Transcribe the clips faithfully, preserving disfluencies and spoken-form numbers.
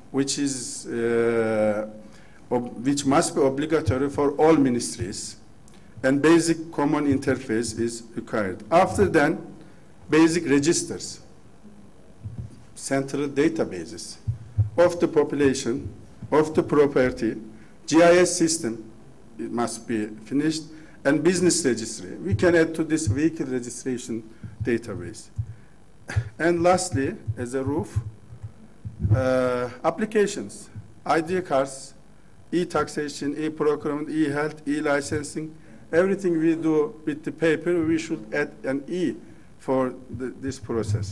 which is uh, which must be obligatory for all ministries, and basic common interface is required. After then, basic registers, central databases of the population, of the property, G I S system, it must be finished, and business registry. We can add to this vehicle registration database. And lastly, as a roof, uh, applications, I D cards, e-taxation, e-procurement, e-health, e-licensing, everything we do with the paper, we should add an E for the, this process.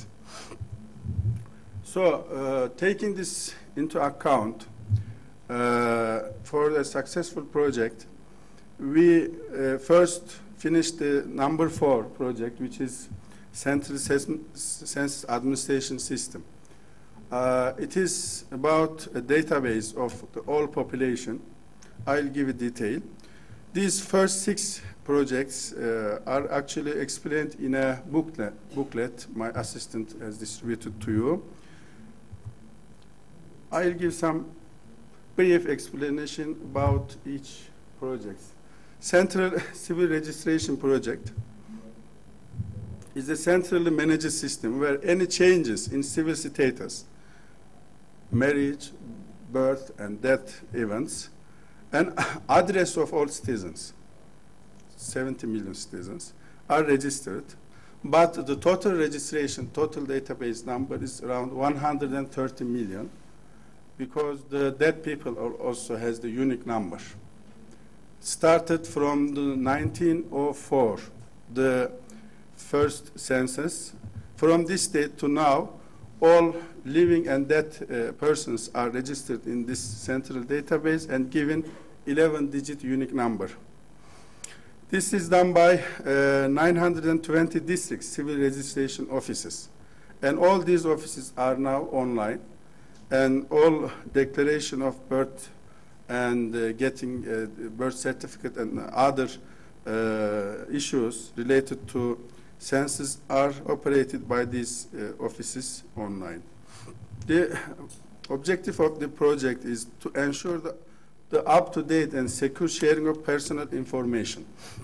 So uh, taking this into account, uh, for a successful project, we uh, first finished the number four project, which is Central Census Administration System. Uh, it is about a database of the whole population. I'll give a detail. These first six projects uh, are actually explained in a booklet, booklet my assistant has distributed to you. I'll give some brief explanation about each project. Central Civil Registration Project is a centrally managed system where any changes in civil status, marriage, birth, and death events, and address of all citizens, seventy million citizens, are registered. But the total registration, total database number is around one hundred thirty million, because the dead people are also has the unique number. Started from the nineteen oh four, the first census. From this date to now, all living and dead uh, persons are registered in this central database and given eleven digit unique number. This is done by uh, nine hundred twenty district civil registration offices. And all these offices are now online. And all declaration of birth and uh, getting a birth certificate and other uh, issues related to census are operated by these uh, offices online. The objective of the project is to ensure the, the up-to-date and secure sharing of personal information.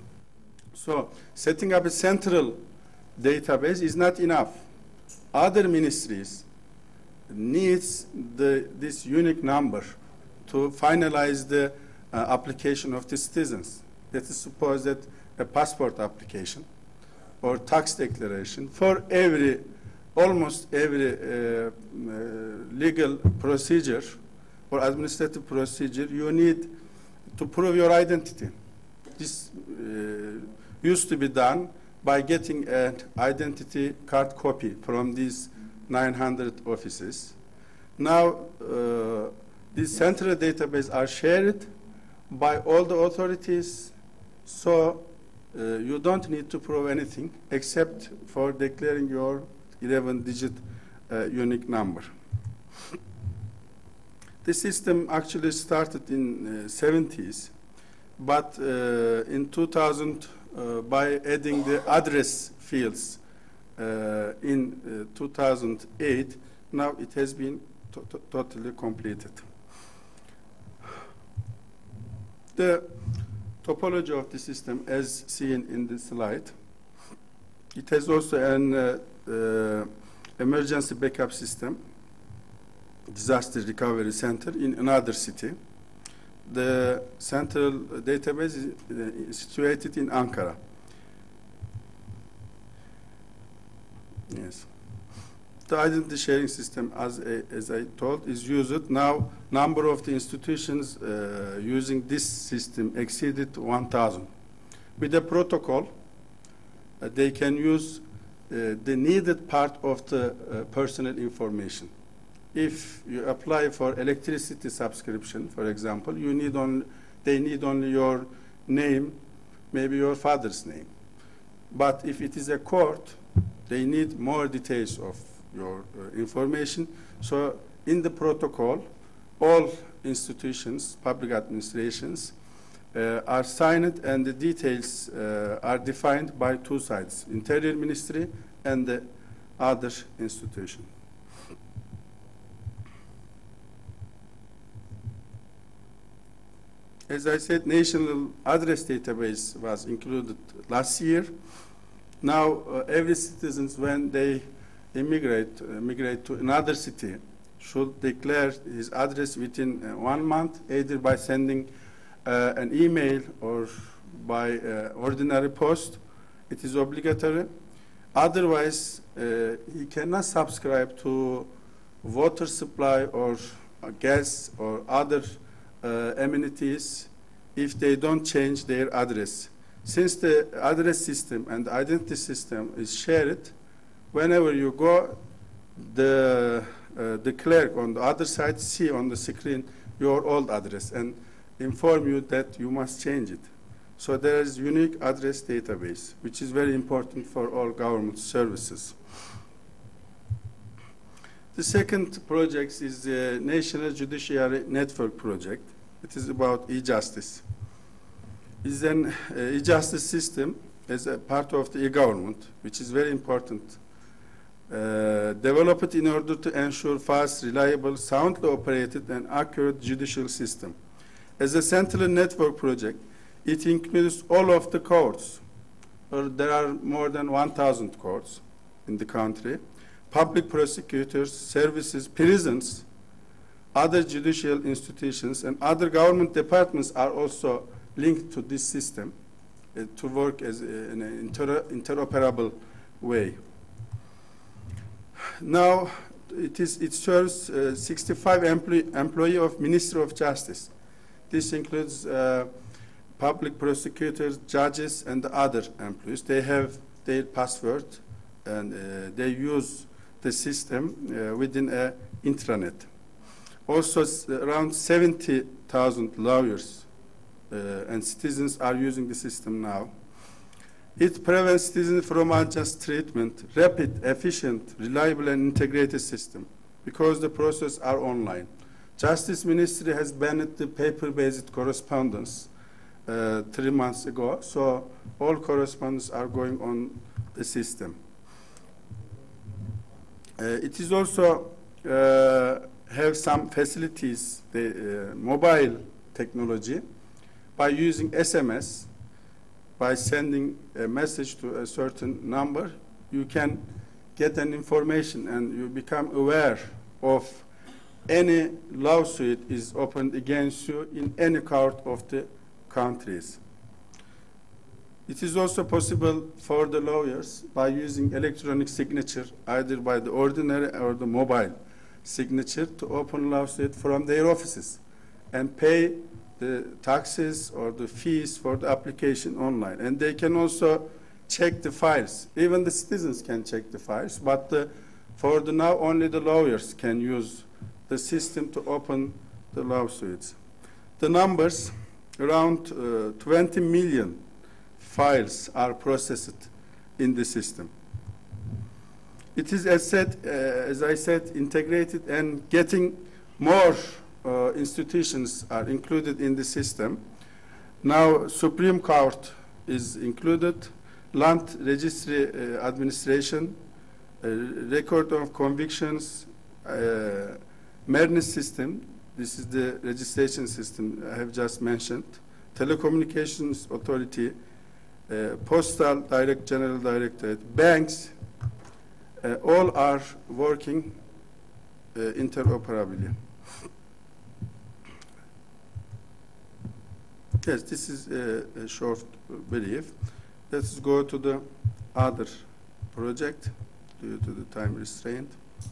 So setting up a central database is not enough. Other ministries needs the, this unique number to finalize the uh, application of the citizens. Let us suppose that a passport application or tax declaration for every, almost every uh, uh, legal procedure or administrative procedure, you need to prove your identity. This uh, used to be done by getting an identity card copy from these nine hundred offices. Now, uh, these central databases are shared by all the authorities, so uh, you don't need to prove anything except for declaring your eleven digit uh, unique number. The system actually started in uh, seventies, but uh, in two thousand, uh, by adding the address fields uh, in uh, two thousand eight, now it has been to to totally completed. The topology of the system, as seen in the slide, it has also an uh, uh, emergency backup system, disaster recovery center in another city. The central database is uh, situated in Ankara. Yes. The identity sharing system, as, a, as I told, is used. Now, number of the institutions uh, using this system exceeded one thousand. With the protocol, uh, they can use uh, the needed part of the uh, personal information. If you apply for electricity subscription, for example, you need only, they need only your name, maybe your father's name. But if it is a court, they need more details of your uh, information. So in the protocol, all institutions, public administrations, uh, are signed, and the details uh, are defined by two sides, Interior Ministry and the other institution. as I said, national address database was included last year. Now, uh, every citizen, when they immigrate, uh, migrate to another city, should declare his address within uh, one month, either by sending uh, an email or by uh, ordinary post. It is obligatory. Otherwise, uh, he cannot subscribe to water supply or uh, gas or other uh, amenities if they don't change their address. Since the address system and the identity system is shared, whenever you go, the, uh, the clerk on the other side see on the screen your old address and inform you that you must change it. So there is unique address database, which is very important for all government services. The second project is the National Judiciary Network Project. It is about e-justice. It is an uh, e-justice system as a part of the e-government, which is very important. Uh, developed in order to ensure fast, reliable, soundly operated, and accurate judicial system. As a central network project, it includes all of the courts. Or there are more than one thousand courts in the country, public prosecutors, services, prisons, other judicial institutions, and other government departments are also linked to this system uh, to work as a, in an inter interoperable way. Now, it, is, it serves uh, sixty-five employee, employee of Ministry of Justice. This includes uh, public prosecutors, judges, and other employees. They have their password, and uh, they use the system uh, within an intranet. Also, around seventy thousand lawyers uh, and citizens are using the system now. It prevents citizens from unjust treatment, rapid, efficient, reliable, and integrated system because the processes are online. Justice Ministry has banned the paper-based correspondence uh, three months ago, so all correspondence are going on the system. Uh, it is also uh, have some facilities, the uh, mobile technology, by using S M S. By sending a message to a certain number, you can get an information and you become aware of any lawsuit is opened against you in any court of the countries. It is also possible for the lawyers by using electronic signature, either by the ordinary or the mobile signature, to open lawsuit from their offices and pay the taxes or the fees for the application online. And they can also check the files. Even the citizens can check the files, but the, for the now only the lawyers can use the system to open the lawsuits. The numbers, around uh, twenty million files are processed in the system. It is, as, said, uh, as I said, integrated and getting more Uh, institutions are included in the system. Now, Supreme Court is included, Land Registry uh, Administration, uh, Record of Convictions, uh, Mernis system, this is the registration system I have just mentioned, Telecommunications Authority, uh, Postal Direct General Directorate, banks, uh, all are working uh, interoperably. Yes, this is a, a short brief. Let's go to the other project due to the time restraint.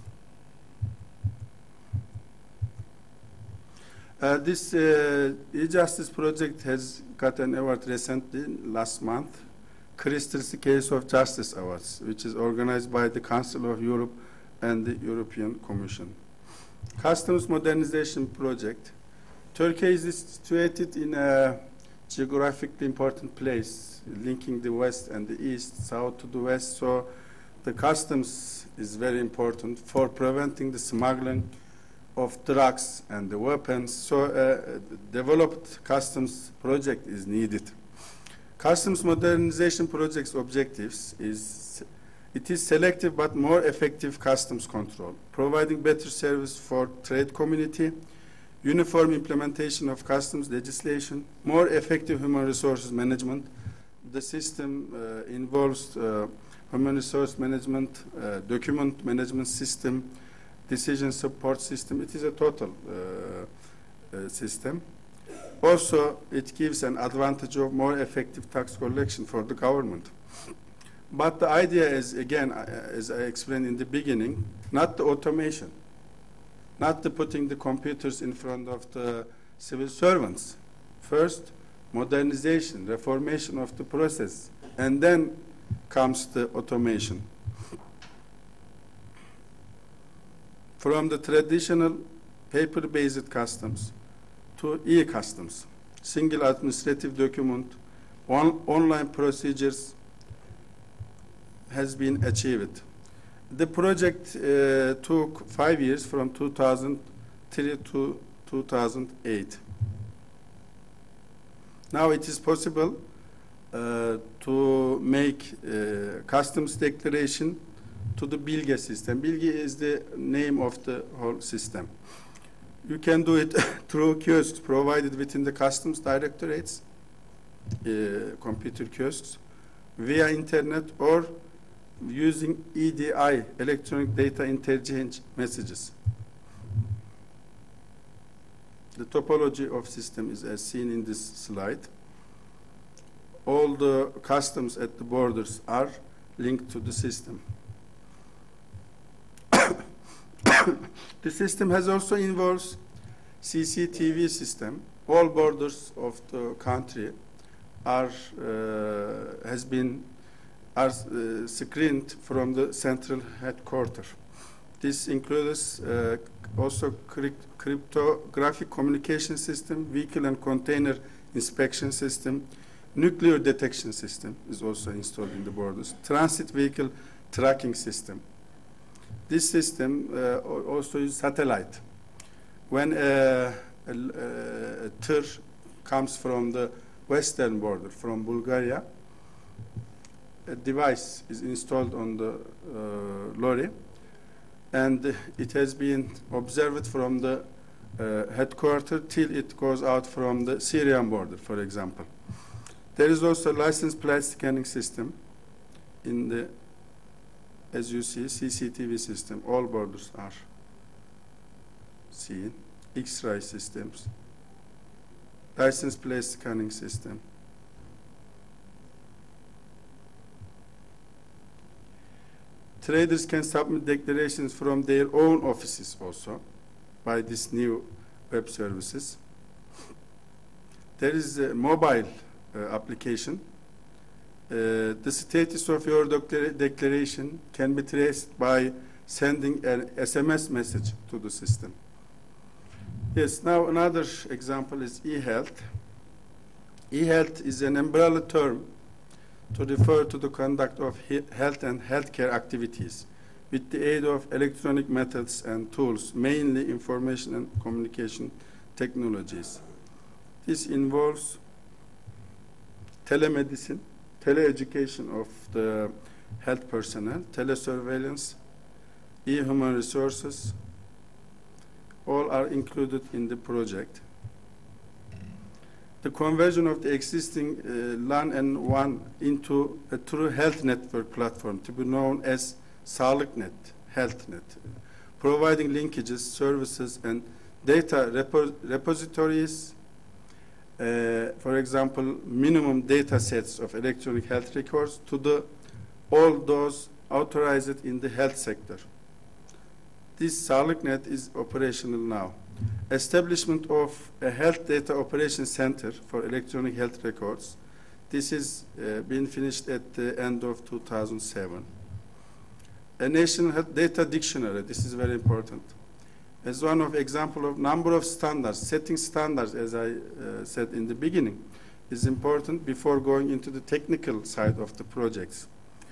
Uh, this uh, e-justice project has got an award recently, last month, Crystal's Case of Justice Awards, which is organized by the Council of Europe and the European Commission. Customs Modernization Project. Turkey is situated in a geographically important place, linking the west and the east, south to the west, so the customs is very important for preventing the smuggling of drugs and the weapons, so a developed customs project is needed. Customs Modernization Project's objectives is, it is selective but more effective customs control, providing better service for trade community, uniform implementation of customs legislation, more effective human resources management. The system uh, involves uh, human resource management, uh, document management system, decision support system. It is a total uh, uh, system. Also, it gives an advantage of more effective tax collection for the government. But the idea is, again, uh, as I explained in the beginning, not the automation, not the putting the computers in front of the civil servants. First, modernization, reformation of the process, and then comes the automation. From the traditional paper-based customs to e-customs, single administrative document, on online procedures has been achieved. The project uh, took five years from two thousand three to two thousand eight. Now it is possible uh, to make uh, customs declaration to the Bilge system. Bilge is the name of the whole system. You can do it through kiosks provided within the customs directorates, uh, computer kiosks, via internet, or using E D I, electronic data interchange messages. The topology of system is as seen in this slide. All the customs at the borders are linked to the system. The system has also involves C C T V system. All borders of the country are uh, has been are uh, screened from the central headquarters. This includes uh, also cryptographic communication system, vehicle and container inspection system, nuclear detection system is also installed in the borders, transit vehicle tracking system. This system uh, also uses satellite. When a, a, a tour comes from the western border, from Bulgaria, a device is installed on the uh, lorry, and it has been observed from the uh, headquarters till it goes out from the Syrian border, for example. There is also a license plate scanning system in the, as you see, C C T V system. All borders are seen. X-ray systems, license plate scanning system. Traders can submit declarations from their own offices also by this new web services. There is a mobile uh, application. Uh, the status of your declaration can be traced by sending an S M S message to the system. Yes, now another example is e-health. E-health is an umbrella term to refer to the conduct of he health and healthcare activities with the aid of electronic methods and tools, mainly information and communication technologies. This involves telemedicine, teleeducation of the health personnel, telesurveillance, e-human resources, all are included in the project. The conversion of the existing uh, LAN and WAN into a true health network platform to be known as SağlıkNet, HealthNet, providing linkages, services, and data repo repositories, uh, for example, minimum data sets of electronic health records to the, all those authorized in the health sector. This SağlıkNet is operational now. Establishment of a health data operation center for electronic health records. This has uh, been finished at the end of two thousand seven. A national health data dictionary. This is very important. As one of example of number of standards, setting standards, as I uh, said in the beginning, is important before going into the technical side of the projects.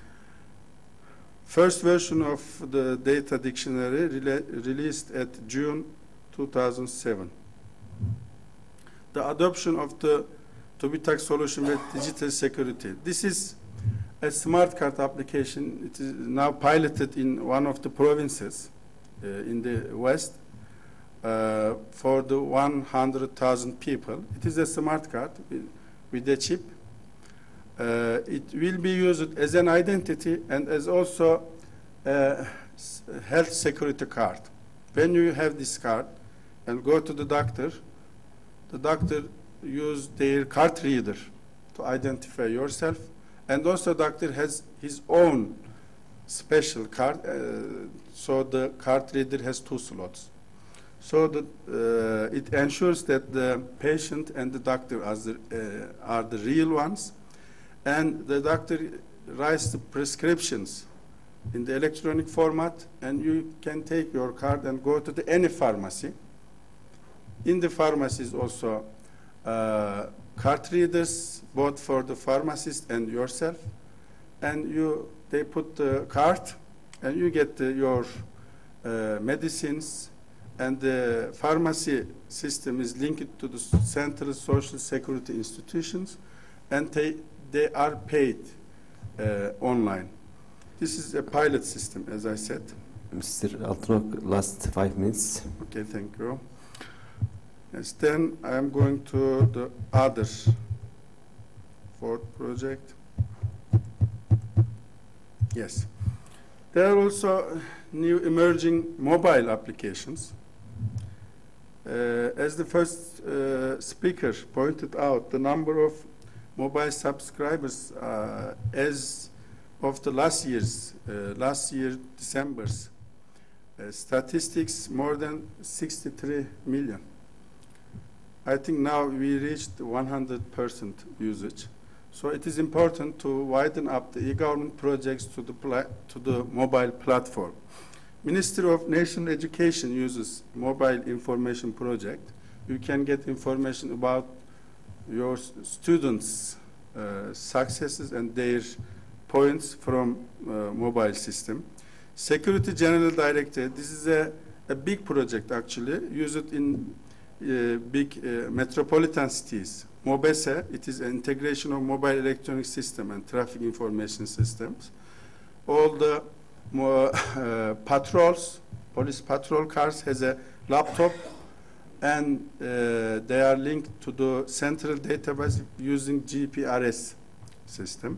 First version of the data dictionary re released at June two thousand seven. The adoption of the TÜBİTAK solution with digital security. This is a smart card application. It is now piloted in one of the provinces uh, in the west. uh, for the one hundred thousand people. It is a smart card with, with a chip. Uh, it will be used as an identity and as also a health security card. When you have this card and go to the doctor, the doctor use their card reader to identify yourself, and also doctor has his own special card, uh, so the card reader has two slots. So that uh, it ensures that the patient and the doctor are the, uh, are the real ones, and the doctor writes the prescriptions in the electronic format, and you can take your card and go to the any pharmacy. In the pharmacies also uh, card readers, both for the pharmacist and yourself, and you they put the card, and you get the, your uh, medicines, and the pharmacy system is linked to the central social security institutions, and they they are paid uh, online. This is a pilot system, as I said. Mister Altınok, last five minutes. Okay, thank you. Yes, then I am going to the other fourth project. Yes. There are also new emerging mobile applications. Uh, as the first uh, speaker pointed out, the number of mobile subscribers uh, as of the last year's, uh, last year December's uh, statistics, more than sixty-three million. I think now we reached one hundred percent usage. So it is important to widen up the e-government projects to the, to the mobile platform. Ministry of National Education uses mobile information project. You can get information about your students' uh, successes and their points from uh, mobile system. Security General Directorate, this is a, a big project actually, use it in uh, big uh, metropolitan cities. MOBESE, it is an integration of mobile electronic system and traffic information systems. All the more, uh, patrols, police patrol cars has a laptop, and uh, they are linked to the central database using G P R S system.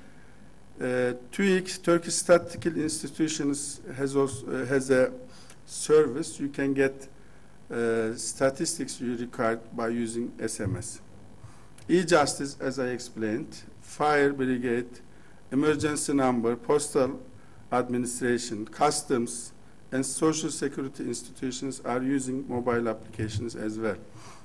Uh, TÜİK, Turkish Statistical Institutions, has also uh, has a service. You can get uh, statistics you required by using S M S. E-Justice, as I explained, fire brigade, emergency number, postal administration, customs, and social security institutions are using mobile applications as well.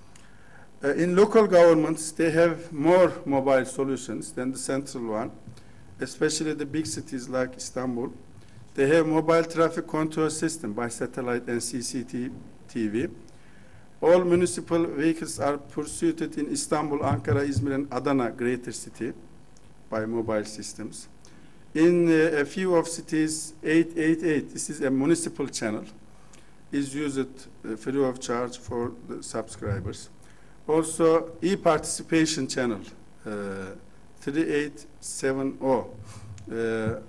Uh, in local governments, they have more mobile solutions than the central one, especially the big cities like Istanbul. They have mobile traffic control system by satellite and C C T V. All municipal vehicles are pursued in Istanbul, Ankara, Izmir, and Adana greater city by mobile systems. In uh, a few of cities, eight eight eight, this is a municipal channel, is used uh, free of charge for the subscribers. Also, e-participation channel, uh, three eight seven zero. Uh,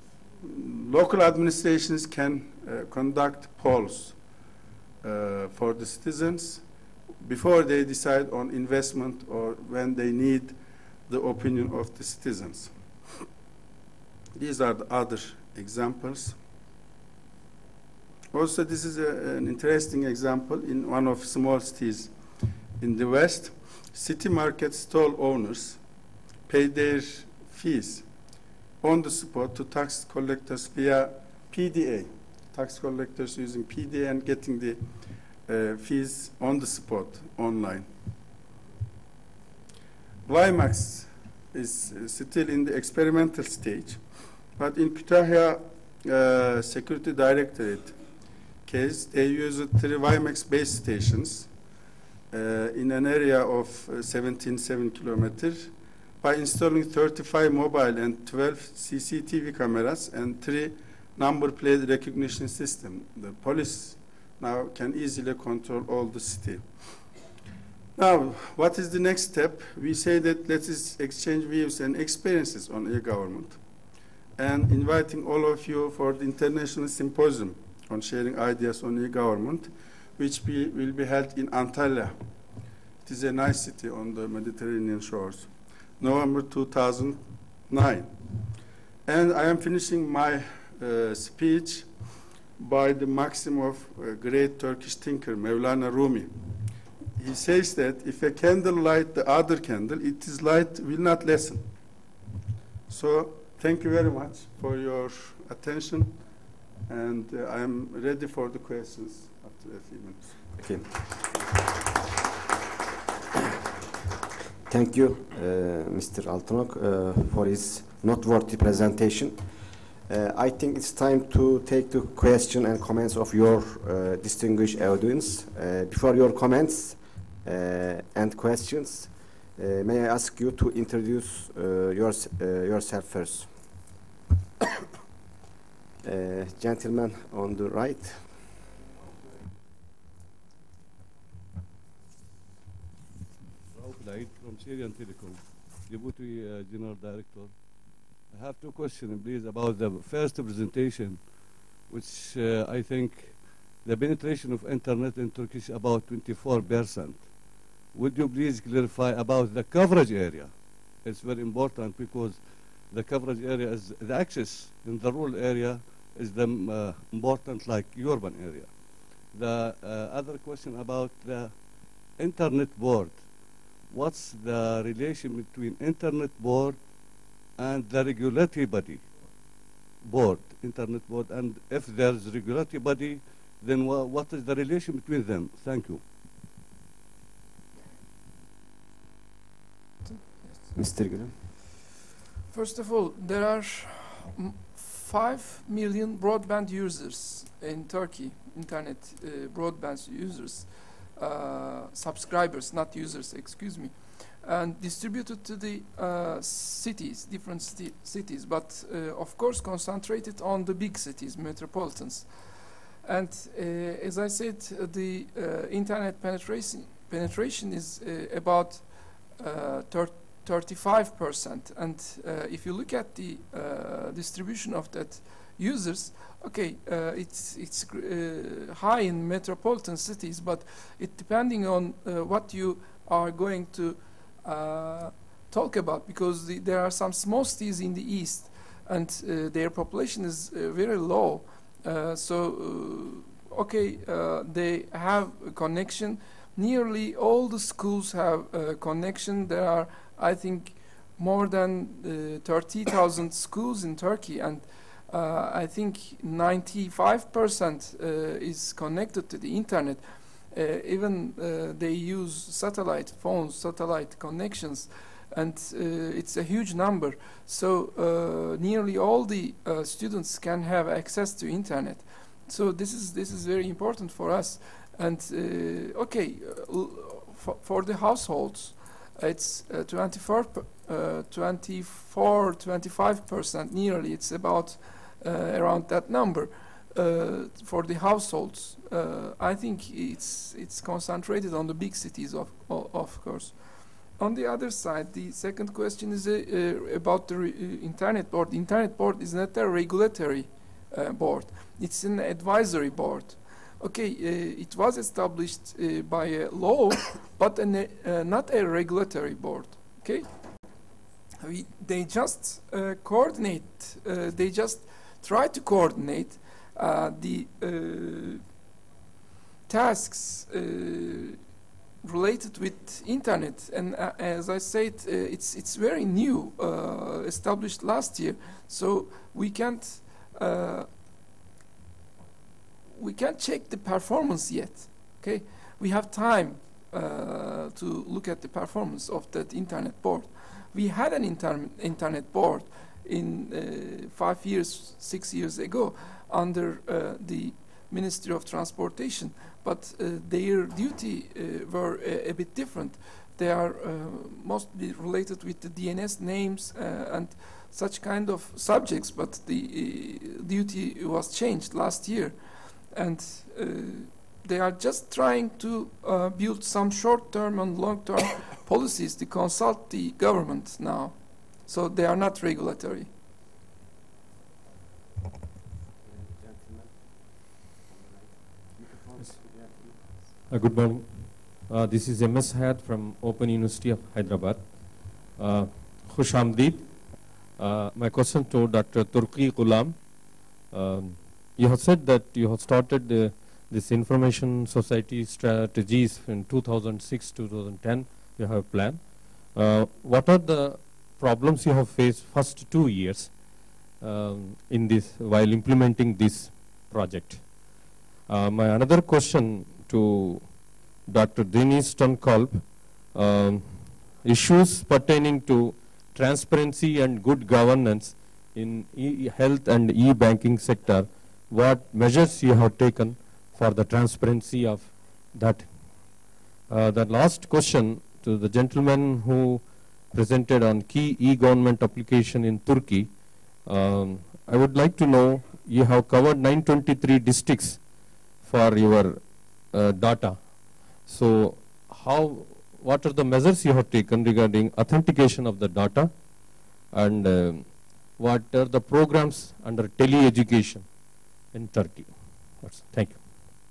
local administrations can uh, conduct polls uh, for the citizens before they decide on investment or when they need the opinion of the citizens. These are the other examples. Also, this is a, an interesting example in one of small cities in the West. City market stall owners pay their fees on the spot to tax collectors via P D A. Tax collectors using P D A and getting the uh, fees on the spot online. WiMAX is uh, still in the experimental stage, but in Kütahya uh, Security Directorate case, they use three WiMAX base stations uh, in an area of uh, seventeen point seven kilometers by installing thirty-five mobile and twelve C C T V cameras and three number plate recognition system. The police now can easily control all the city. Now, what is the next step? We say that let us exchange views and experiences on e-government, and inviting all of you for the international symposium on sharing ideas on e-government which be, will be held in Antalya. It is a nice city on the Mediterranean shores, November two thousand nine. And I am finishing my uh, speech by the maxim of a great Turkish thinker, Mevlana Rumi. He says that if a candle light the other candle, its light will not lessen. So thank you very much for your attention, and uh, I am ready for the questions after a few minutes. Okay. Thank you, uh, Mister Altınok, uh, for his noteworthy presentation. Uh, I think it's time to take the question and comments of your uh, distinguished audience. Uh, before your comments uh, and questions, uh, may I ask you to introduce uh, yours, uh, yourself first. uh, gentleman on the right. From Syrian Telecom, Deputy uh, General Director. I have two questions, please, about the first presentation, which uh, I think the penetration of internet in Turkey is about twenty-four percent. Would you please clarify about the coverage area? It's very important because the coverage area is the access in the rural area is the uh, important like urban area. The uh, other question about the internet board. What's the relation between internet board and the regulatory body board, internet board, and if there's regulatory body, then wha what is the relation between them? Thank you. Mister Gülüm. First of all, there are five million broadband users in Turkey, internet uh, broadband users. Uh, subscribers, not users, excuse me, and distributed to the uh, cities, different city cities, but uh, of course concentrated on the big cities, metropolitans. And uh, as I said, uh, the uh, internet penetration penetration is uh, about uh, thirty-five percent. And uh, if you look at the uh, distribution of that users, okay, uh, it's it's uh, high in metropolitan cities, but it depending on uh, what you are going to uh, talk about, because the, there are some small cities in the east, and uh, their population is uh, very low. Uh, so, uh, okay, uh, they have a connection. Nearly all the schools have a connection. There are, I think, more than uh, thirty thousand schools in Turkey, and Uh, I think ninety-five percent uh, is connected to the internet. Uh, even uh, they use satellite phones, satellite connections, and uh, it's a huge number. So uh, nearly all the uh, students can have access to internet. So this is this is very important for us. And uh, okay, uh, for, for the households, it's uh, twenty-four, uh, twenty-four, twenty-five percent nearly. It's about Uh, around that number uh, for the households. Uh, I think it's it's concentrated on the big cities, of of, of course. On the other side, the second question is uh, uh, about the re uh, internet board. The internet board is not a regulatory uh, board; it's an advisory board. Okay, uh, it was established uh, by a law, but an, uh, not a regulatory board. Okay, we, they just uh, coordinate. Uh, they just try to coordinate uh, the uh, tasks uh, related with internet, and uh, as I said, uh, it's it's very new, uh, established last year, so we can't uh, we can't check the performance yet. Okay, we have time uh, to look at the performance of that internet board. We had an inter internet board in uh, five years, six years ago under uh, the Ministry of Transportation, but uh, their duty uh, were a, a bit different. They are uh, mostly related with the D N S names uh, and such kind of subjects, but the uh, duty was changed last year, and uh, they are just trying to uh, build some short-term and long-term policies to consult the government now. So they are not regulatory. Uh, good morning. Uh, this is M S Hayat from Open University of Hyderabad. Uh, Khush Amdeed. Uh, my question to Doctor Turki Ghulam. Um, you have said that you have started uh, this information society strategies in two thousand six to two thousand ten. You have a plan. Uh, what are the problems you have faced first two years um, in this while implementing this project? Uh, my another question to Doctor Denis Tonkolb, um, issues pertaining to transparency and good governance in e-health and e-banking sector. What measures you have taken for the transparency of that? Uh, the last question to the gentleman who presented on key e-government application in Turkey. Um, I would like to know, you have covered nine hundred twenty-three districts for your uh, data. So how, what are the measures you have taken regarding authentication of the data, and uh, what are the programs under tele-education in Turkey? That's, thank you.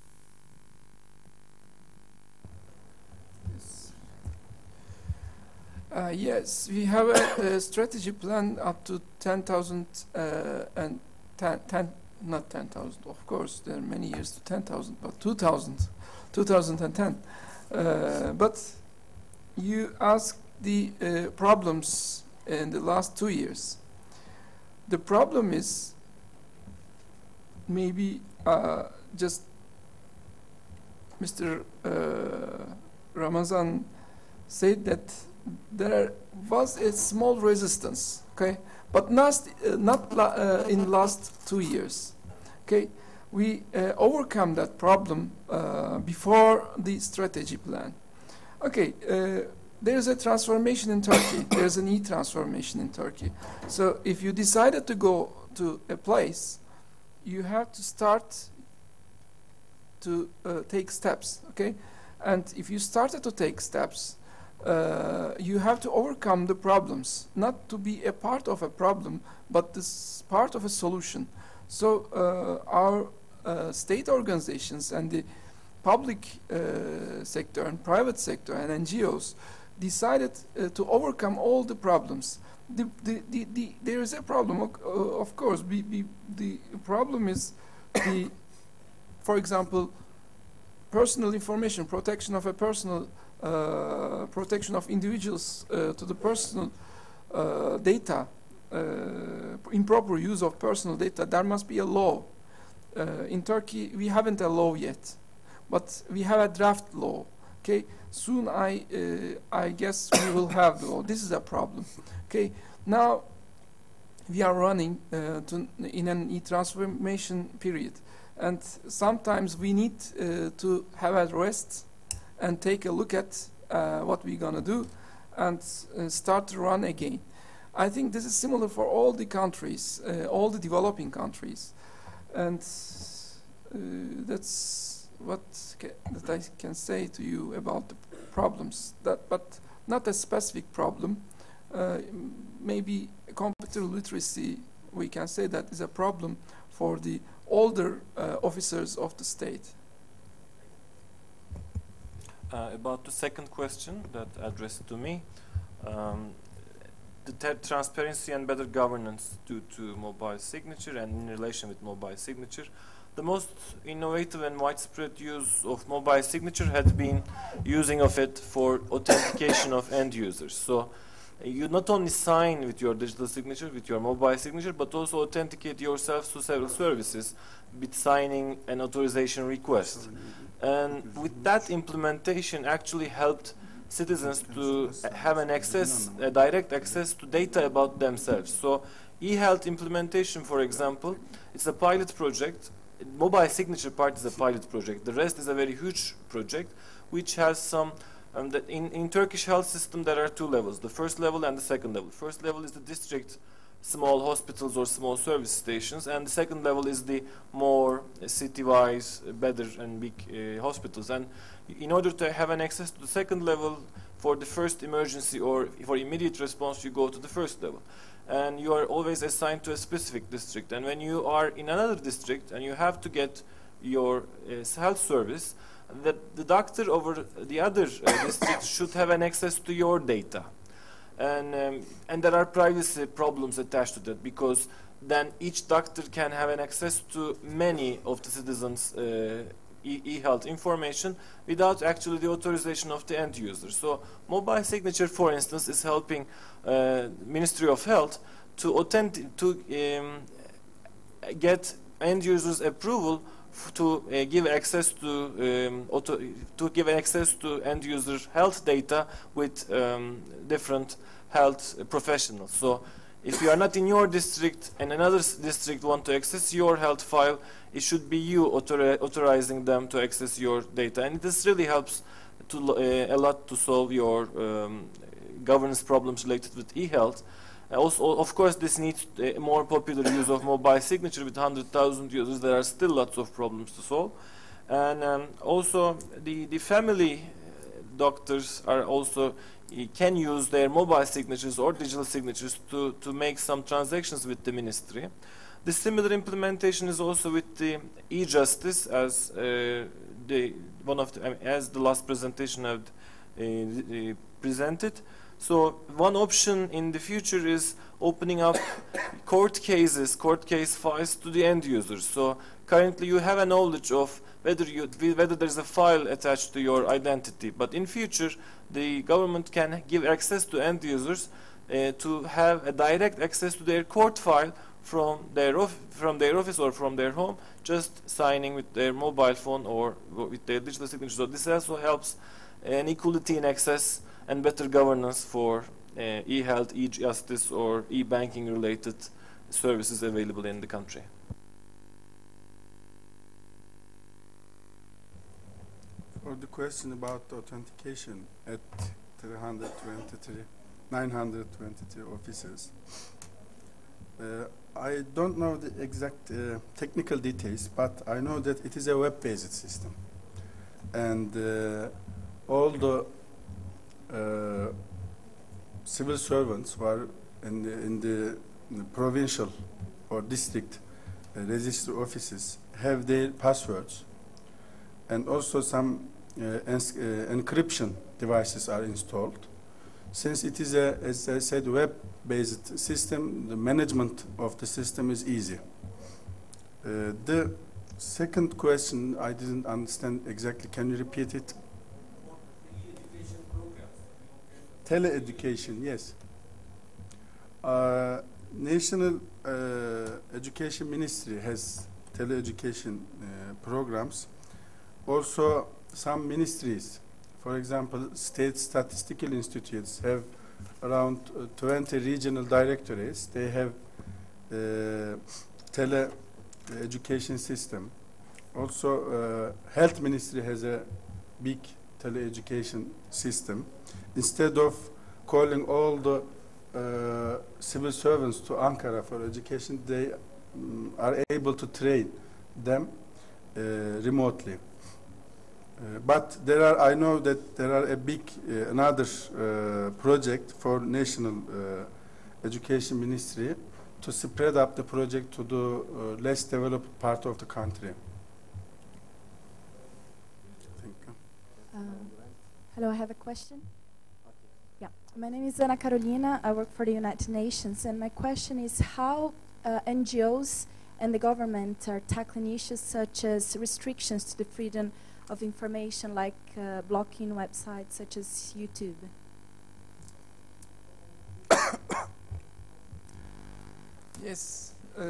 Uh, yes, we have a, a strategy plan up to ten thousand uh, and ten, ten, not ten thousand, of course, there are many years to ten thousand, but two thousand, two thousand ten. Uh, but you asked the uh, problems in the last two years. The problem is maybe uh, just Mister Uh, Ramazan said that there was a small resistance, okay, but not uh, not la uh, in last two years, okay. We uh, overcome that problem uh, before the strategy plan. Okay, uh, there's a transformation in Turkey. There's an e-transformation in Turkey. So if you decided to go to a place, you have to start to uh, take steps, okay? And if you started to take steps, uh, you have to overcome the problems, not to be a part of a problem, but this part of a solution. So uh, our uh, state organizations and the public uh, sector and private sector and N G Os decided uh, to overcome all the problems. The, the, the, the, there is a problem, of, uh, of course. Be, be, the problem is, the, for example, personal information, protection of a personal, uh, protection of individuals uh, to the personal uh, data, uh, improper use of personal data. There must be a law. Uh, in Turkey, we haven't a law yet, but we have a draft law. Okay, soon I, uh, I guess we will have the law. This is a problem. Okay, now we are running uh, to in an e-transformation period, and sometimes we need uh, to have a rest and take a look at uh, what we're gonna do and uh, start to run again. I think this is similar for all the countries, uh, all the developing countries. And uh, that's what ca that I can say to you about the problems. That, but not a specific problem. Uh, maybe computer literacy, we can say that is a problem for the older uh, officers of the state. Uh, about the second question that addressed to me, um, the transparency and better governance due to mobile signature and in relation with mobile signature. The most innovative and widespread use of mobile signature has been using of it for authentication of end users. So uh, you not only sign with your digital signature, with your mobile signature, but also authenticate yourself to several services with signing an authorization request. And with that implementation actually helped citizens to have an access, a direct access to data about themselves. So e-health implementation, for example, it's a pilot project. Mobile signature part is a pilot project. The rest is a very huge project, which has some, um, the, in, in Turkish health system there are two levels, the first level and the second level. First level is the district, small hospitals or small service stations, and the second level is the more uh, city-wise, uh, better and big uh, hospitals. And in order to have an access to the second level for the first emergency or for immediate response, you go to the first level. And you are always assigned to a specific district. And when you are in another district and you have to get your uh, health service, that the doctor over the other uh, district should have an access to your data. And, um, and there are privacy problems attached to that, because then each doctor can have an access to many of the citizens' uh, e-health information without actually the authorization of the end user. So mobile signature, for instance, is helping uh, Ministry of Health to authentic to um, get end users approval to uh, give access to um, auto to give access to end user health data with um, different health professionals. So if you are not in your district and another district want to access your health file, it should be you authori authorizing them to access your data. And this really helps to, uh, a lot to solve your um, governance problems related with e-health. Uh, also, of course, this needs a more popular use of mobile signature with one hundred thousand users. There are still lots of problems to solve. And um, also, the, the family doctors are also can use their mobile signatures or digital signatures to, to make some transactions with the ministry. The similar implementation is also with the e-justice, as uh, the one of the, I mean, as the last presentation had uh, uh, presented. So one option in the future is opening up court cases, court case files to the end users. So currently you have a knowledge of whether you whether there is a file attached to your identity, but in future the government can give access to end users uh, to have a direct access to their court file from their from their office or from their home, just signing with their mobile phone or with their digital signature. So this also helps an equality in access and better governance for uh, e-health, e-justice, or e-banking related services available in the country. For the question about authentication at three hundred twenty-three, nine hundred twenty-three offices, uh, I don't know the exact uh, technical details, but I know that it is a web-based system, and uh, all the uh, civil servants who are in the, in the, in the provincial or district uh, register offices have their passwords, and also some uh, ens uh, encryption devices are installed. Since it is a, as I said, web-based system, the management of the system is easy. Uh, the second question I didn't understand exactly. Can you repeat it? Tele-education, yes. Uh, National uh, Education Ministry has tele-education uh, programs. Also, some ministries, for example, state statistical institutes have around uh, twenty regional directorates. They have uh, tele-education system. Also, uh, health ministry has a big tele-education system. Instead of calling all the uh, civil servants to Ankara for education, they um, are able to train them uh, remotely. Uh, but there are, I know that there are a big, uh, another uh, project for National uh, Education Ministry to spread up the project to the uh, less developed part of the country. Thank you. Um, hello, I have a question. Yeah, my name is Ana Carolina. I work for the United Nations, and my question is how uh, N G Os and the government are tackling issues such as restrictions to the freedom of information, like uh, blocking websites such as YouTube. Yes, uh,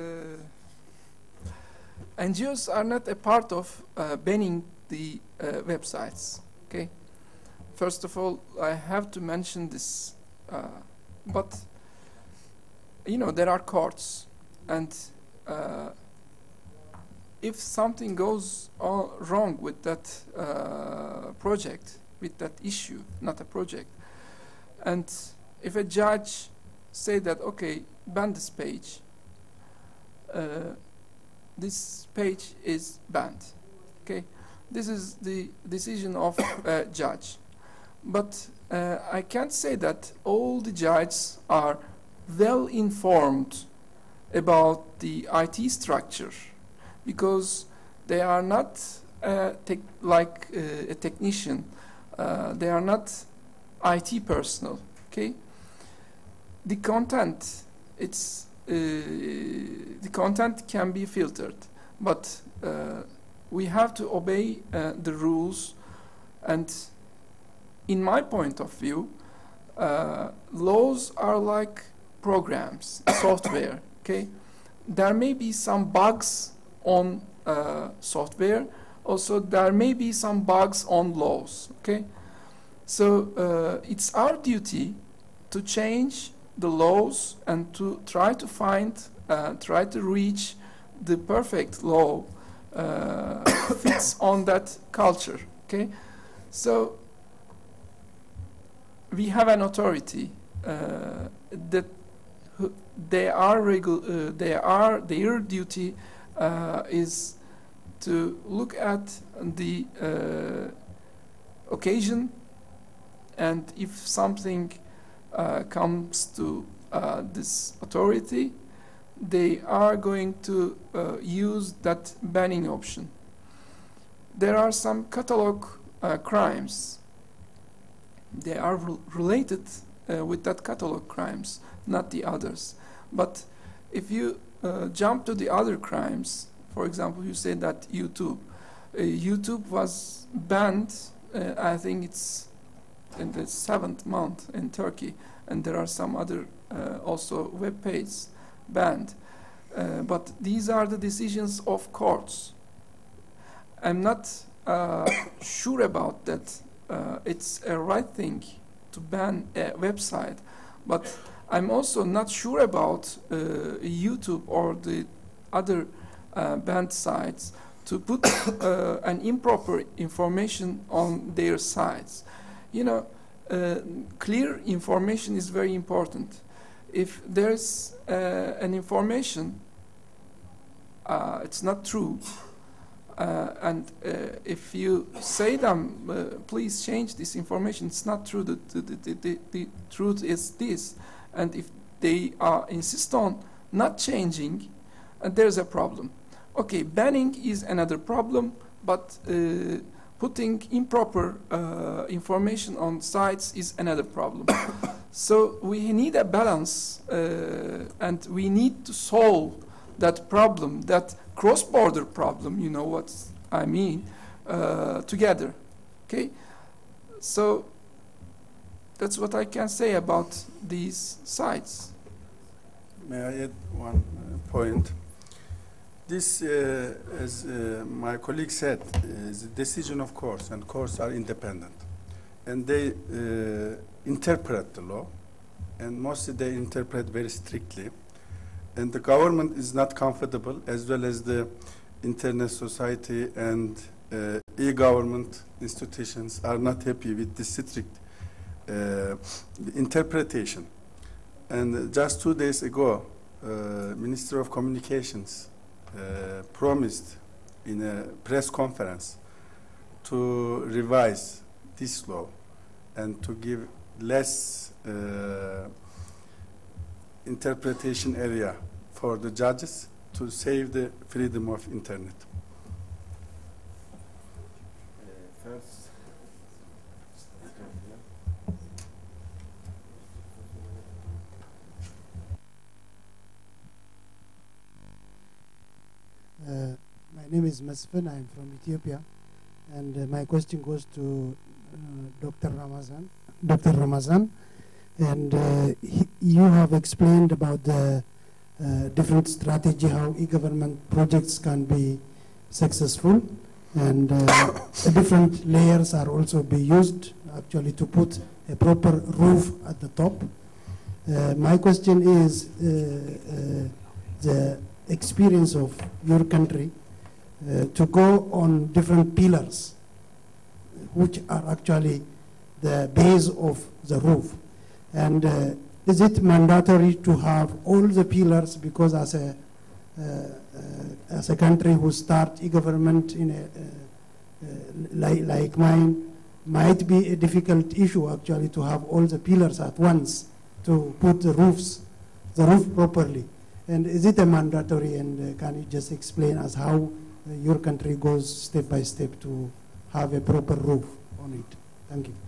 N G Os are not a part of uh, banning the uh, websites. Okay. First of all, I have to mention this, uh, but you know there are courts, and uh, if something goes all wrong with that uh, project, with that issue, not a project, and if a judge say that okay, ban this page, uh, this page is banned. Okay, this is the decision of a judge. But uh, I can't say that all the judges are well informed about the I T structure, because they are not uh, tech like uh, a technician. Uh, they are not I T personnel. Okay. The content, it's uh, the content can be filtered, but uh, we have to obey uh, the rules. And in my point of view, uh, laws are like programs, software. Okay, there may be some bugs on uh, software. Also, there may be some bugs on laws. Okay, so uh, it's our duty to change the laws and to try to find, uh, try to reach the perfect law uh, fits on that culture. Okay, so we have an authority uh, that they are regu uh, they are their duty uh, is to look at the uh, occasion, and if something uh, comes to uh, this authority, they are going to uh, use that banning option. There are some catalog uh, crimes. They are re related uh, with that catalog crimes, not the others. But if you uh, jump to the other crimes, for example, you say that YouTube. Uh, YouTube was banned, uh, I think it's in the seventh month in Turkey, and there are some other uh, also web pages banned. Uh, but these are the decisions of courts. I'm not uh, sure about that. Uh, it's a right thing to ban a website, but I'm also not sure about uh, YouTube or the other uh, banned sites to put uh, an improper information on their sites. You know, uh, clear information is very important. If there's uh, an information, uh, it's not true, uh, and uh, if you say them, uh, please change this information, it's not true, the, the, the, the, the truth is this, and if they uh, insist on not changing, uh, there's a problem. Okay, banning is another problem, but uh, putting improper uh, information on sites is another problem. So we need a balance, uh, and we need to solve that problem, that cross-border problem, you know what I mean, uh, together. Okay, so that's what I can say about these sites. May I add one uh, point? This, uh, as uh, my colleague said, is a decision of courts, and courts are independent. And they uh, interpret the law, and mostly they interpret very strictly. And the government is not comfortable, as well as the internet society and uh, e-government institutions are not happy with this strict uh, interpretation. And just two days ago, uh, Minister of Communications uh, promised in a press conference to revise this law and to give less uh, interpretation area for the judges to save the freedom of internet. Uh, first, Uh, my name is Masfin. I'm from Ethiopia, and uh, my question goes to uh, Doctor Ramazan. Doctor Ramazan, and uh, he, you have explained about the uh, different strategy how e-government projects can be successful, and uh, the different layers are also be used actually to put a proper roof at the top. Uh, my question is uh, uh, the experience of your country uh, to go on different pillars, which are actually the base of the roof. And uh, is it mandatory to have all the pillars, because as a, uh, uh, as a country who start e-government in a, uh, uh, like, like mine, might be a difficult issue actually to have all the pillars at once to put the roofs, the roof properly. And is it a mandatory, and uh, can you just explain us how uh, your country goes step by step to have a proper roof on it? Thank you.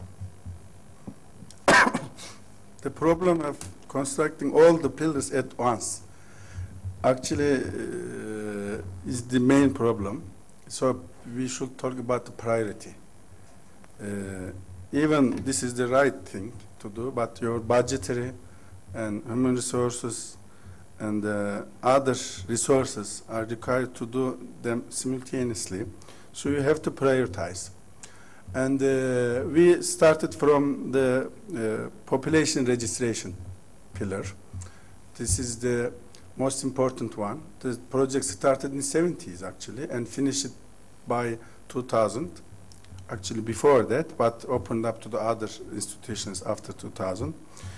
The problem of constructing all the pillars at once actually uh, is the main problem. So we should talk about the priority. Uh, even this is the right thing to do, but your budgetary and human resources and uh, other resources are required to do them simultaneously. So you have to prioritize. And uh, we started from the uh, population registration pillar. This is the most important one. The project started in the seventies actually and finished by two thousand. Actually before that, but opened up to the other institutions after two thousand.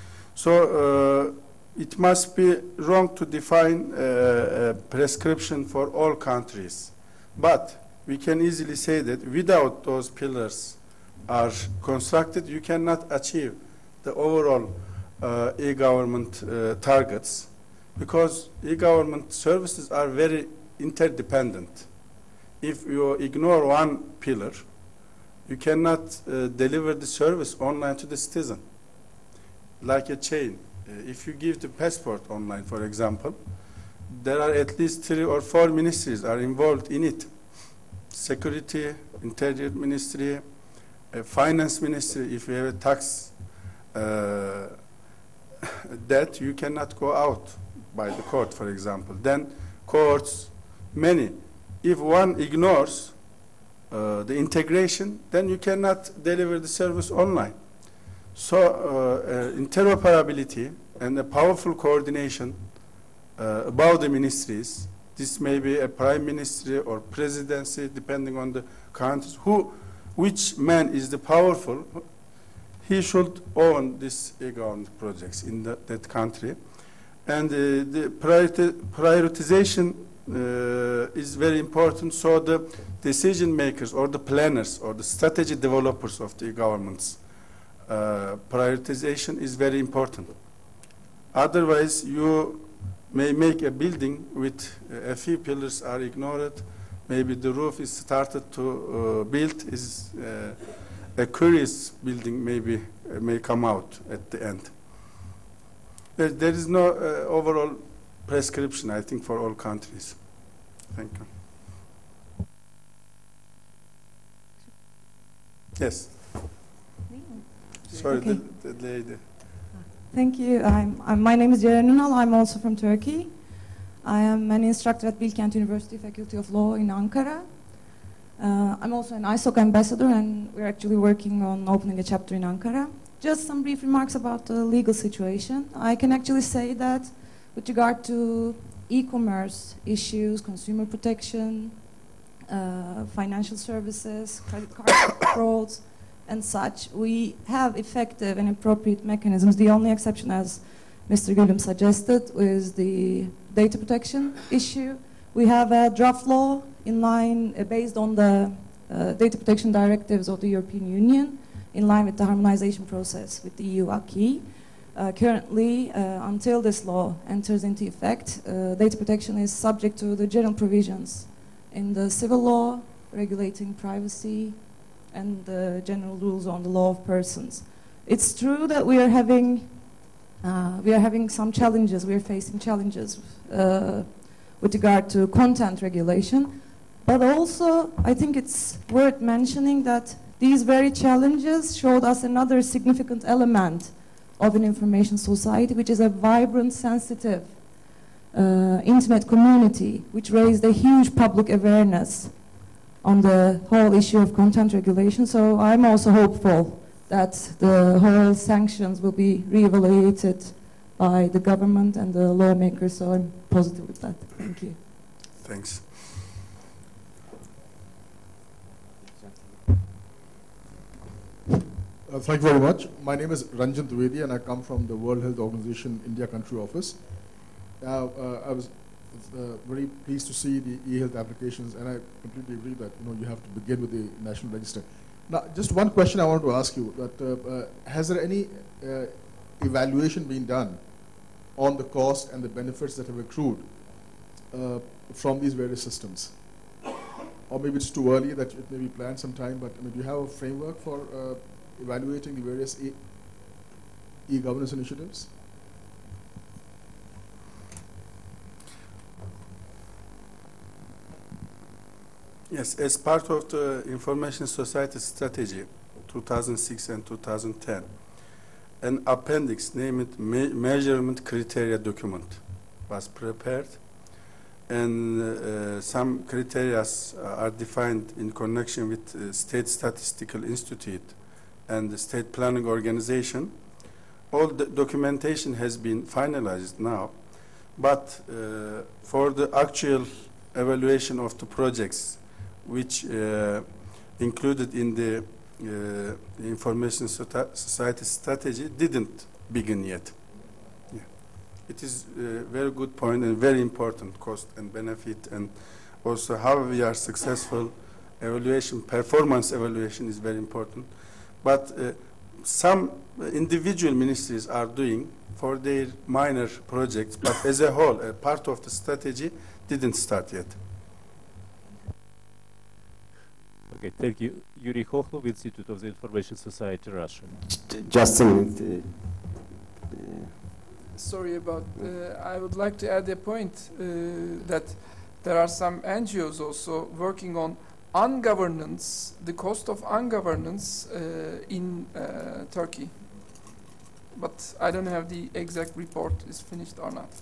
So uh, it must be wrong to define uh, a prescription for all countries. But we can easily say that without those pillars are constructed, you cannot achieve the overall uh, e-government uh, targets, because e-government services are very interdependent. If you ignore one pillar, you cannot uh, deliver the service online to the citizen, like a chain. Uh, if you give the passport online, for example, there are at least three or four ministries are involved in it. Security, Interior Ministry, uh, Finance Ministry. If you have a tax uh, debt, you cannot go out by the court, for example. Then courts, many. If one ignores uh, the integration, then you cannot deliver the service online. So uh, uh, interoperability and a powerful coordination uh, about the ministries. This may be a prime ministry or presidency, depending on the countries. Who, which man is the powerful? He should own these e-government projects in the, that country. And uh, the priority, prioritization uh, is very important. So the decision makers or the planners or the strategy developers of the e-governments, uh, prioritization is very important. Otherwise, you may make a building with uh, a few pillars are ignored. Maybe the roof is started to uh, build, is uh, a curious building maybe uh, may come out at the end. There, there is no uh, overall prescription, I think, for all countries. Thank you. Yes. Sorry, Okay. the, the lady. Thank you. I'm, I'm, my name is Ceren Ünal. I'm also from Turkey. I am an instructor at Bilkent University Faculty of Law in Ankara. Uh, I'm also an I S O C ambassador, and we're actually working on opening a chapter in Ankara. Just some brief remarks about the legal situation. I can actually say that with regard to e-commerce issues, consumer protection, uh, financial services, credit card frauds, and such, we have effective and appropriate mechanisms. The only exception, as Mister Gülüm suggested, is the data protection issue. We have a draft law in line, uh, based on the uh, data protection directives of the European Union, in line with the harmonization process with the E U acquis. Uh, currently, uh, until this law enters into effect, uh, data protection is subject to the general provisions in the civil law regulating privacy and the general rules on the law of persons. It's true that we are having uh, we are having some challenges. We are facing challenges uh, with regard to content regulation, but also I think it's worth mentioning that these very challenges showed us another significant element of an information society, which is a vibrant, sensitive, uh, intimate community, which raised a huge public awareness on the whole issue of content regulation. So I'm also hopeful that the whole sanctions will be reevaluated by the government and the lawmakers, so I'm positive with that. Thank you. Thanks. Uh, thank you very much. My name is Ranjan Dwivedi, and I come from the World Health Organization India Country Office. Now, uh, I was uh, very pleased to see the e-health applications, and I completely agree that you know you have to begin with the national register. Now, just one question I want to ask you: that uh, uh, has there any uh, evaluation been done on the cost and the benefits that have accrued uh, from these various systems? or maybe it's too early that it may be planned sometime, but I mean, do you have a framework for uh, evaluating the various e- e-governance initiatives? Yes, as part of the Information Society Strategy two thousand six and two thousand ten, an appendix named Me- Measurement Criteria document was prepared, and uh, some criteria are defined in connection with uh, State Statistical Institute and the State Planning Organization. All the documentation has been finalized now, but uh, for the actual evaluation of the projects which uh, included in the uh, Information Society Strategy didn't begin yet. Yeah. It is a very good point and very important, cost and benefit, and also how we are successful. Evaluation, performance evaluation is very important. But uh, some individual ministries are doing for their minor projects, but as a whole, a part of the strategy didn't start yet. Okay, thank you. Yuri Khokhlov, Institute of the Information Society, Russia. Just a minute. Uh, Sorry about, uh, I would like to add a point uh, that there are some N G Os also working on ungovernance, the cost of ungovernance uh, in uh, Turkey. But I don't have the exact report is finished or not.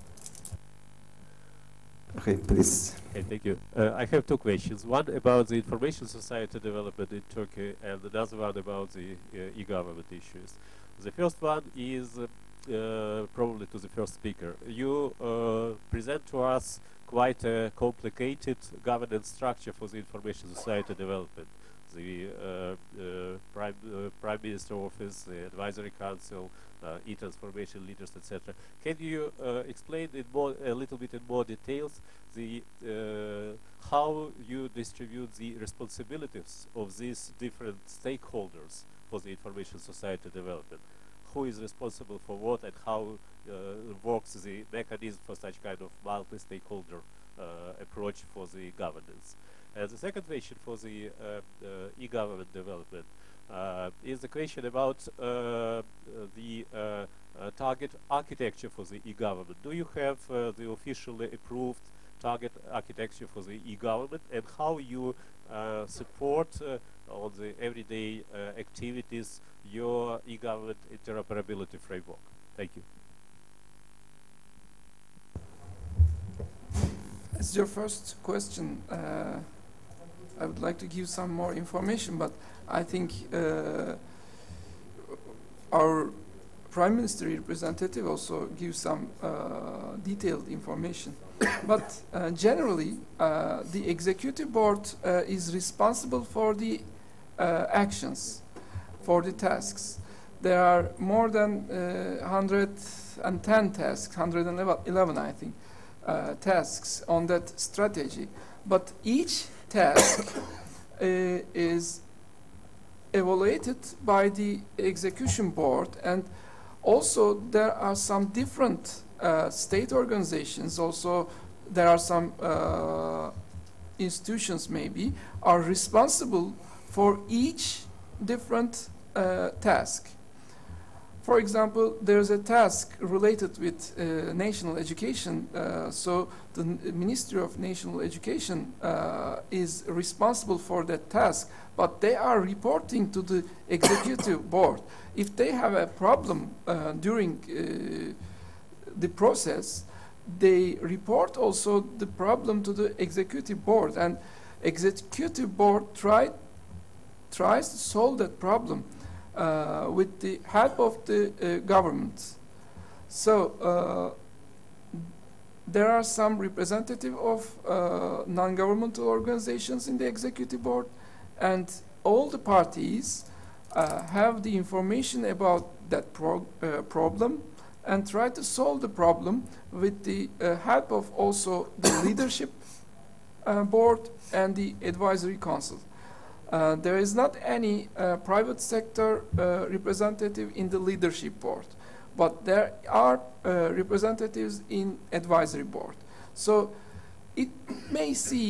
Okay, please. Okay, thank you. Uh, I have two questions. One about the information society development in Turkey, and another one about the uh, e-government issues. The first one is uh, uh, probably to the first speaker. You uh, present to us quite a complicated governance structure for the information society development. The uh, uh, Prime, uh, Prime Minister Office, the Advisory Council, uh, e-transformation leaders, et cetera. Can you uh, explain in more, a little bit in more details the uh, how you distribute the responsibilities of these different stakeholders for the information society development? Who is responsible for what, and how uh, works the mechanism for such kind of multi-stakeholder uh, approach for the governance? And the second question for the uh, uh, e-government development uh, is the question about uh, the uh, uh, target architecture for the e-government. Do you have uh, the officially approved target architecture for the e-government, and how you uh, support uh, on the everyday uh, activities your e-government interoperability framework? Thank you. As your first question, uh, I would like to give some more information, but I think uh, our Prime Minister representative also gives some uh, detailed information. But uh, generally, uh, the Executive Board uh, is responsible for the uh, actions, for the tasks. There are more than uh, one hundred ten tasks, one hundred eleven I think, uh, tasks on that strategy. But each task uh, is evaluated by the execution board, and also there are some different uh, state organizations, also there are some uh, institutions maybe are responsible for each different uh, task. For example, there's a task related with uh, national education, uh, so the Ministry of National Education uh, is responsible for that task, but they are reporting to the executive board. If they have a problem uh, during uh, the process, they report also the problem to the executive board, and executive board try, tries to solve that problem Uh, with the help of the uh, government. So uh, there are some representative of uh, non-governmental organizations in the executive board, and all the parties uh, have the information about that pro uh, problem and try to solve the problem with the uh, help of also the leadership uh, board and the advisory council. Uh, there is not any uh, private sector uh, representative in the leadership board, but there are uh, representatives in advisory board. So it may seem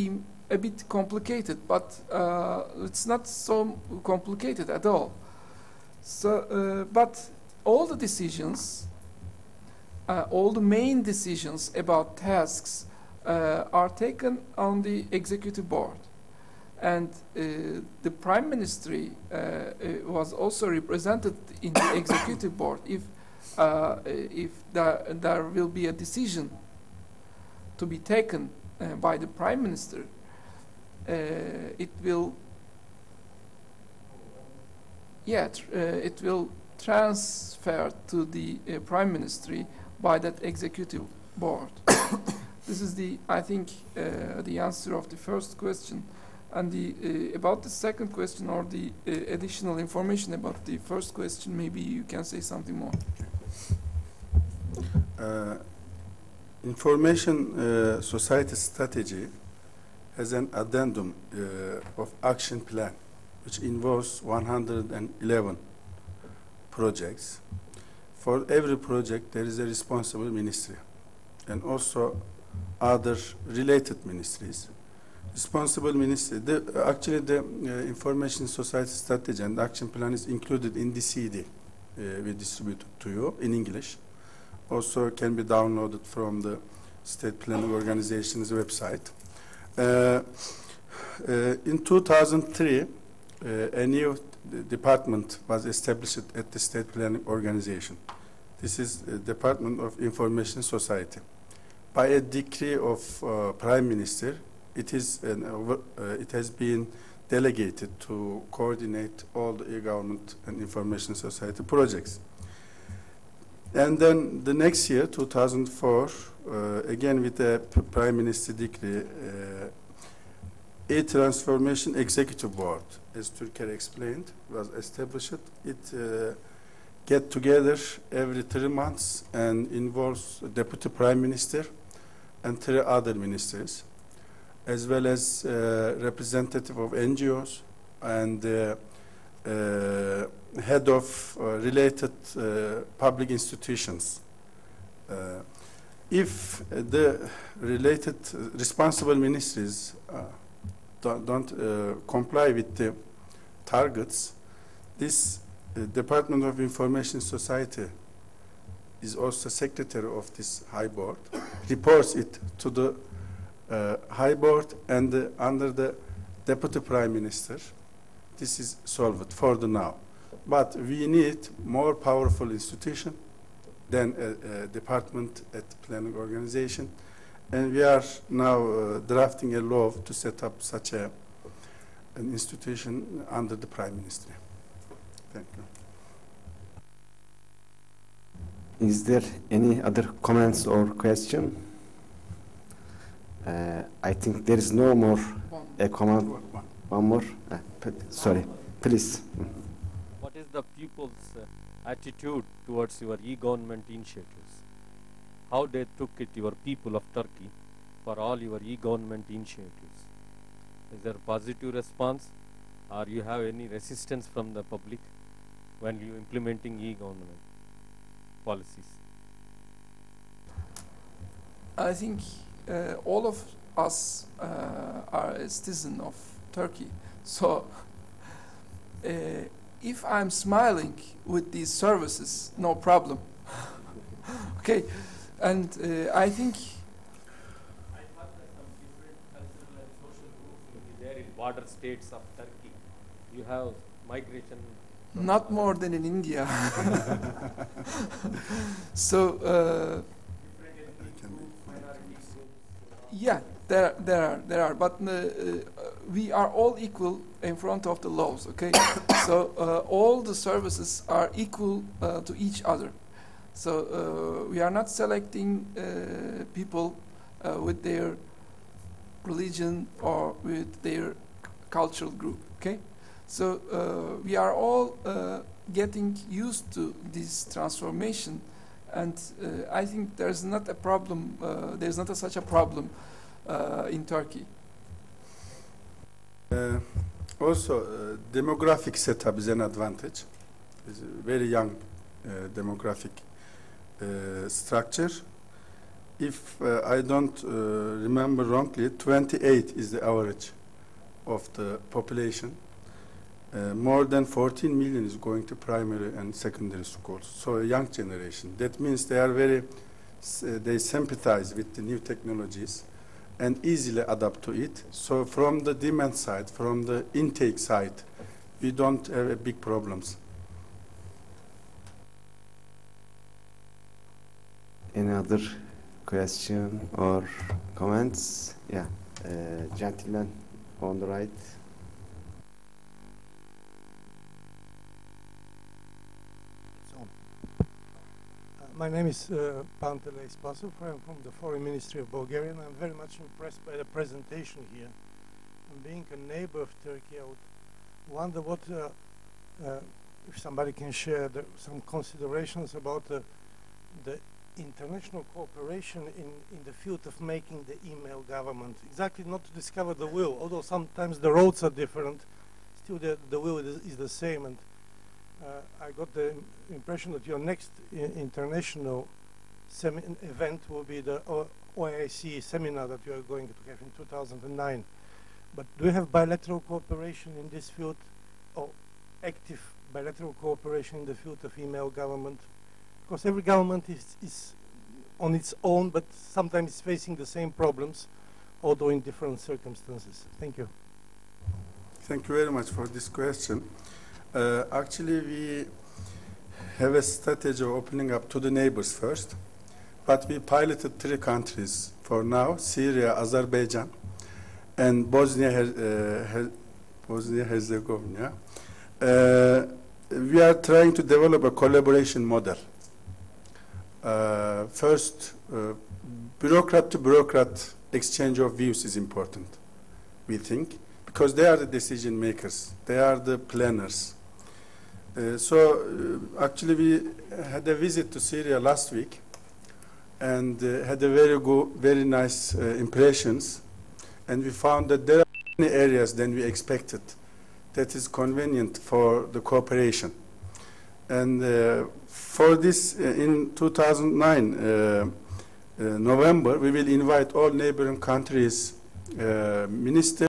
a bit complicated, but uh, it's not so complicated at all. So, uh, but all the decisions, uh, all the main decisions about tasks uh, are taken on the executive board. And uh, the Prime Ministry uh, uh, was also represented in the executive board. If, uh, if there, there will be a decision to be taken uh, by the Prime Minister, uh, it will, yeah, tr uh, it will transfer to the uh, Prime Ministry by that executive board. This is the, I think, uh, the answer of the first question. And the, uh, about the second question, or the uh, additional information about the first question, maybe you can say something more. Uh, information uh, society strategy has an addendum uh, of action plan, which involves one hundred eleven projects. For every project, there is a responsible ministry, and also other related ministries. Responsible ministry, the, actually the uh, information society strategy and action plan is included in the C D uh, we distributed to you in English. Also can be downloaded from the State Planning Organization's website. Uh, uh, in two thousand three, uh, a new department was established at the State Planning Organization. This is the Department of Information Society. By a decree of uh, Prime Minister, it is an, uh, it has been delegated to coordinate all the e-government and information society projects. And then the next year, two thousand four, uh, again with the Prime Minister decree, uh, e-transformation executive board, as Türker explained, was established. It uh, get together every three months and involves Deputy Prime Minister and three other ministers, as well as uh, representative of N G Os and uh, uh, head of uh, related uh, public institutions. Uh, if the related uh, responsible ministries uh, don't, don't uh, comply with the targets, this uh, Department of Information Society is also secretary of this high board, reports it to the uh, high board and uh, under the Deputy Prime Minister. This is solved for the now. But we need more powerful institution than a, a department at planning organization. And we are now uh, drafting a law to set up such a, an institution under the Prime Ministry. Thank you. Is there any other comments or question? Uh, I think there is no more a comment. One, one more. Uh, sorry, please. What is the people's uh, attitude towards your e-government initiatives? How they took it, your people of Turkey, for all your e-government initiatives? Is there a positive response, or you have any resistance from the public when you implementing e-government policies? I think uh, all of us uh, are a citizen of Turkey. So uh, if I'm smiling with these services, no problem. Okay, and uh, I think I thought that some different cultural and social groups will be there in border states of Turkey. You have migration. Not more than in India. So, uh, yeah, there, there are, there are, but uh, uh, we are all equal in front of the laws. Okay, so uh, all the services are equal uh, to each other. So uh, we are not selecting uh, people uh, with their religion or with their cultural group. Okay. So uh, we are all uh, getting used to this transformation, and uh, I think there's not a problem. Uh, there's not a, such a problem uh, in Turkey. Uh, also, uh, demographic setup is an advantage. It's a very young uh, demographic uh, structure. if uh, I don't uh, remember wrongly, twenty-eight is the average of the population. Uh, more than fourteen million is going to primary and secondary schools. So a young generation. That means they are very, uh, they sympathize with the new technologies and easily adapt to it. So from the demand side, from the intake side, we don't have uh, big problems. Any other question or comments? Yeah, uh, gentleman on the right. My name is uh, Pantele Spasov. I'm from the Foreign Ministry of Bulgaria, and I'm very much impressed by the presentation here. And being a neighbor of Turkey, I would wonder what, uh, uh, if somebody can share the, some considerations about uh, the international cooperation in, in the field of making the email government. Exactly not to discover the will, although sometimes the roads are different, still the, the will is, is the same. And Uh, I got the impression that your next international event will be the O I C seminar that you are going to have in two thousand nine. But do you have bilateral cooperation in this field, or active bilateral cooperation in the field of email government? Because every government is, is on its own, but sometimes facing the same problems, although in different circumstances. Thank you. Thank you very much for this question. Uh, actually, we have a strategy of opening up to the neighbors first, but we piloted three countries for now: Syria, Azerbaijan, and Bosnia, uh, Bosnia Herzegovina. Uh, we are trying to develop a collaboration model. Uh, first, uh, bureaucrat to bureaucrat exchange of views is important, we think, because they are the decision makers, they are the planners. Uh, so uh, actually we had a visit to Syria last week and uh, had a very good, very nice uh, impressions, and we found that there are many areas than we expected that is convenient for the cooperation. And uh, for this, uh, in two thousand nine, uh, uh, November, we will invite all neighboring countries' uh, ministers